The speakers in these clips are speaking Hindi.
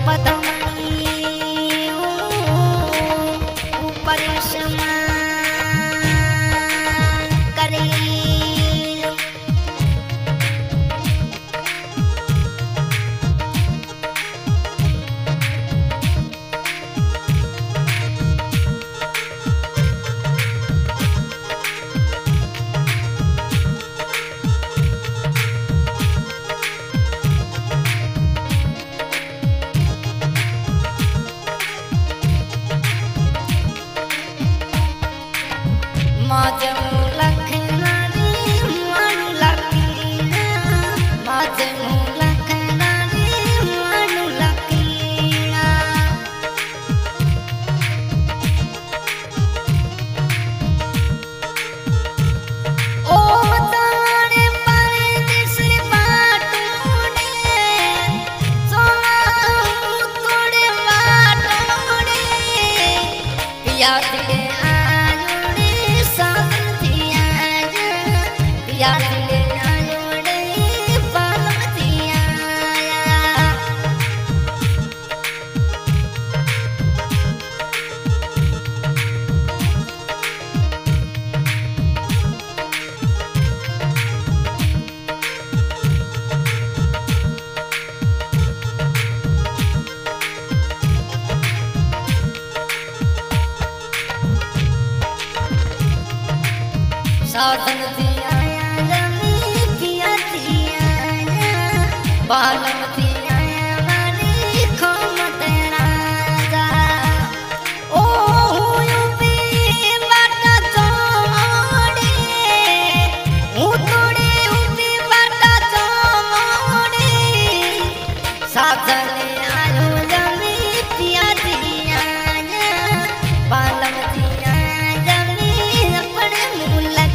साधन दिया जमी पिया दिया बालम दिया मारी खोमत राजा ओ हुयो भी बाटा चोड़े तोड़े भी बाटा चोड़े साधन आयो जमी पिया दिया बालम दिया जमी अपने मुलक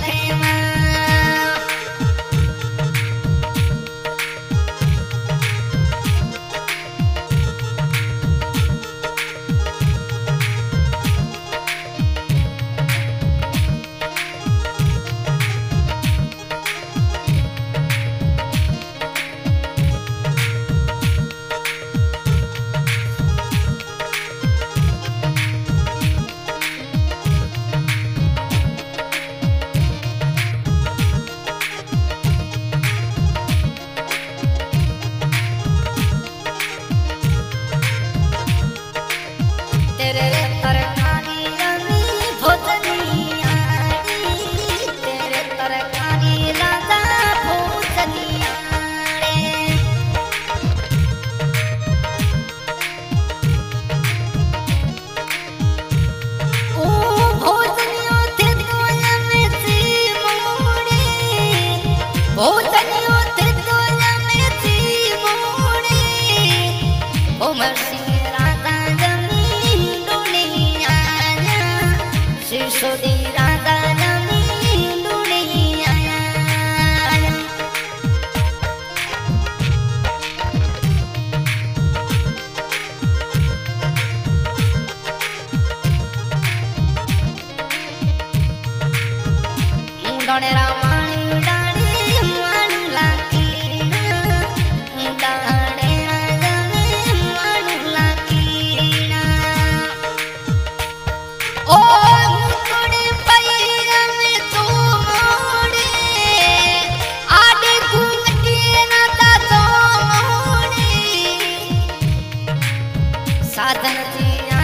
साधन दिया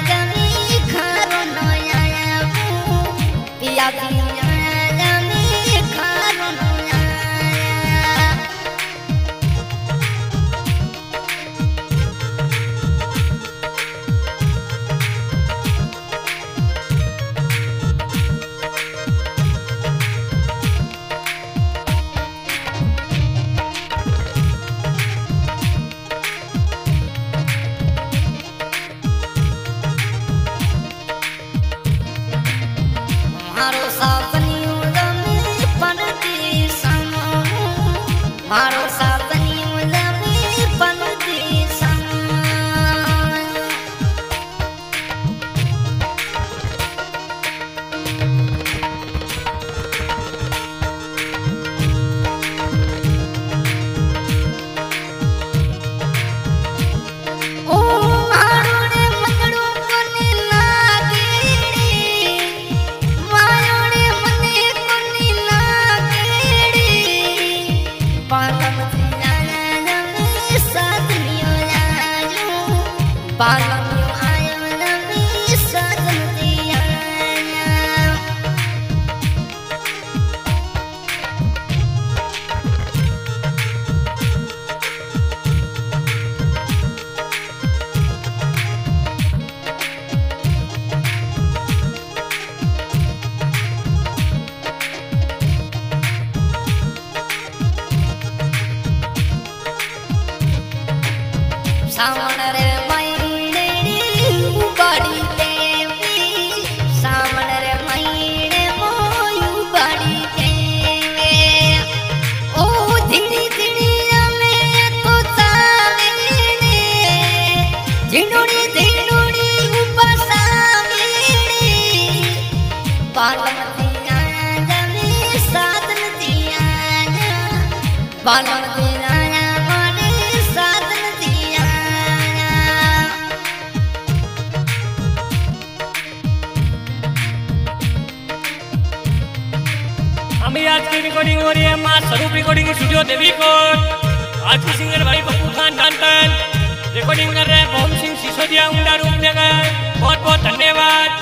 जमी खारो नया पिया दिया जमी खारो नया मारो सापनियों जमी पनती सनो मारो सापनियों जमी पनती सनो ओ बालम आयो नबी साजन दिया सावन रे महीने उबाड़ी देवी सावन रे महीने मोयू बाड़ी देवे ओ धीड़ी धीड़ी में तो चावेने झिंडोड़ी झिंडोड़ी उपसावेने बालम दिया जमी साधन दिया बालम दिया हमें आज की रिकॉर्डिंग हो रही है मां स्वरूप रिकॉर्डिंग स्टूडियो देवीकोट। आज के सिंगर भाई पप्पू खान डांटन रिकॉर्डिंग कर रहे हैं मोहन सिंह सिसोदिया उंडा रूपनगर। बहुत बहुत धन्यवाद।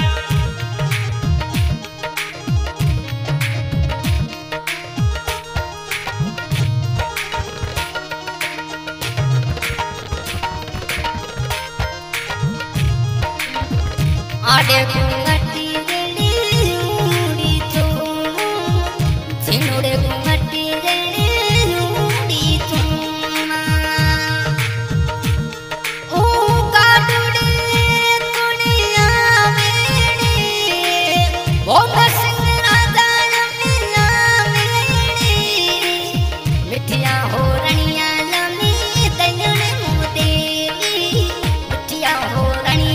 आडे घुमटी रेड़ी उड़ी तो झिनुड़े घुमटी रेड़ी उड़ी तो ओ काटुड़े तुड़िया मेरे वो सिंह राजा मिला मेरे मिठिया हो रनिया लमी तैने मुँह देवी मिठिया हो रनी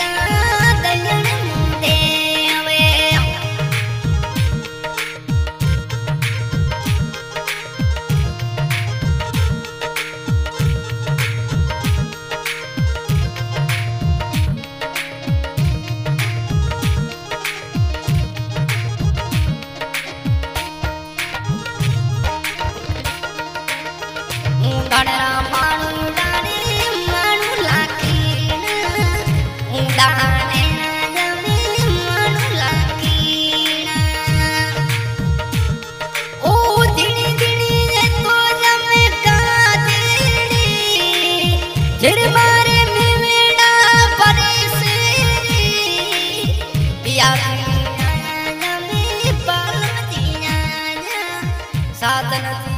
गणरा मानु डारे मानु लाकीन उड़ाने जमी मानु लाकीन ओ दिनी दिनी तो जमे का दिनी जिरबारे में मेड़ा परेसेरी पिया जमी पालम दिया साधन